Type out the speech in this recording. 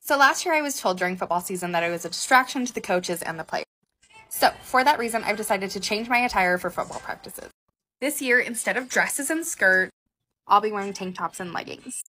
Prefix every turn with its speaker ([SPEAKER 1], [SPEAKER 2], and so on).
[SPEAKER 1] So last year I was told during football season that I was a distraction to the coaches and the players. So for that reason, I've decided to change my attire for football practices. This year, instead of dresses and skirts, I'll be wearing tank tops and leggings.